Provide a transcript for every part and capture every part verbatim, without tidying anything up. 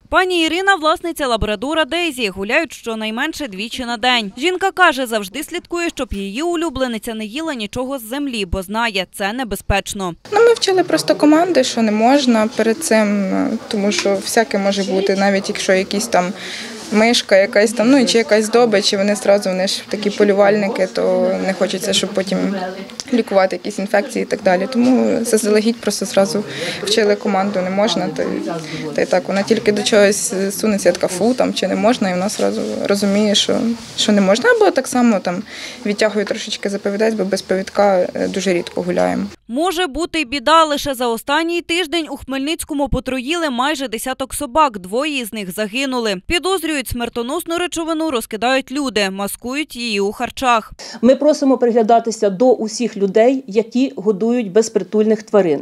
Пані Ірина – власниця лабрадора Дейзі. Гуляють щонайменше двічі на день. Жінка каже, завжди слідкує, щоб її улюблениця не їла нічого з землі, бо знає – це небезпечно. Ну, ми вчили просто команди, що не можна перед цим, тому що всяке може бути, навіть якщо якісь там мишка якась там, ну, чи якась здобич, і вони одразу, вони ж такі полювальники, то не хочеться, щоб потім лікувати якісь інфекції і так далі. Тому заздалегідь просто одразу вчили команду, не можна, та, та й так. Вона тільки до чогось сунеться, така фу, там, чи не можна, і вона одразу розуміє, що, що не можна. Або так само там відтягує трошечки за повідець, бо без повідка дуже рідко гуляємо. Може бути й біда. Лише за останній тиждень у Хмельницькому потруїли майже десяток собак, двоє із них загинули. Підозрюють, смертоносну речовину розкидають люди, маскують її у харчах. Ми просимо приглядатися до усіх людей, які годують безпритульних тварин.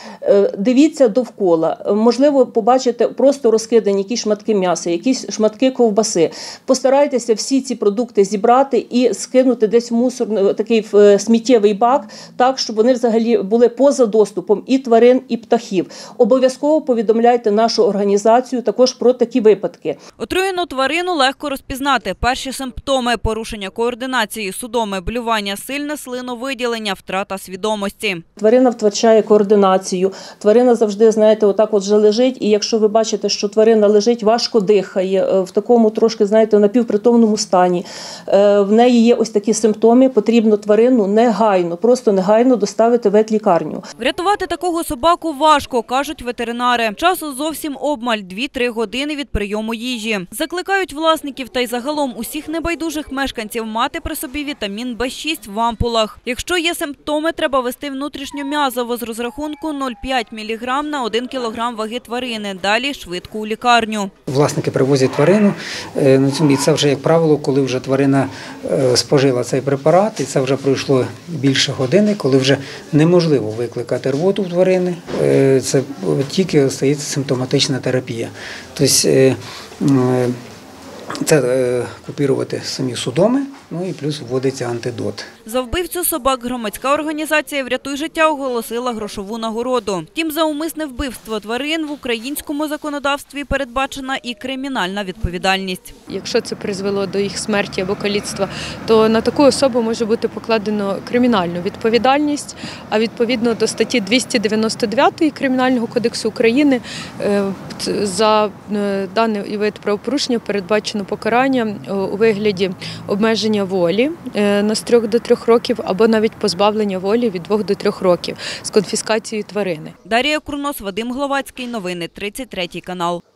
Дивіться довкола, можливо, побачите просто розкидані якісь шматки м'яса, якісь шматки ковбаси. Постарайтеся всі ці продукти зібрати і скинути десь в мусор, такий в сміттєвий бак, так, щоб вони взагалі були поза доступом і тварин, і птахів. Обов'язково повідомляйте нашу організацію також про такі випадки. Отруєну тварину легко розпізнати. Перші симптоми – порушення координації, судоми, блювання, сильне слиновиділення, втрата свідомості. Тварина втрачає координацію. Тварина завжди, знаєте, отак от вже лежить, і якщо ви бачите, що тварина лежить, важко дихає, в такому трошки, знаєте, напівпритомному стані, в неї є ось такі симптоми, потрібно тварину негайно, просто негайно доставити в ветлікарню. Врятувати такого собаку важко, кажуть ветеринари. Часу зовсім обмаль – дві-три години від прийому їжі. Закликають власників та й загалом усіх небайдужих мешканців мати при собі вітамін Б шість в ампулах. Якщо є симптоми, треба вести внутрішньом'язово з розрахунку нуль цілих п'ять міліграм на один кілограм ваги тварини. Далі швидко у лікарню. Власники привозять тварину, і це вже, як правило, коли вже тварина спожила цей препарат, і це вже пройшло більше години, коли вже неможливо викликати рвоту в тварини, це тільки стається симптоматична терапія. Тобто це купувати самі судоми, ну і плюс вводиться антидот. За вбивцю собак громадська організація «Врятуй життя» оголосила грошову нагороду. Втім, за умисне вбивство тварин в українському законодавстві передбачена і кримінальна відповідальність. Якщо це призвело до їх смерті або каліцтва, то на таку особу може бути покладено кримінальну відповідальність, а відповідно до статті двісті дев'яносто дев'ять Кримінального кодексу України за даний вид правопорушення передбачено покарання у вигляді обмеження волі на з трьох до трьох років або навіть позбавлення волі від двох до трьох років з конфіскацією тварини. Дар'я Курнос, Вадим Гловацький. Новини тридцять третій канал.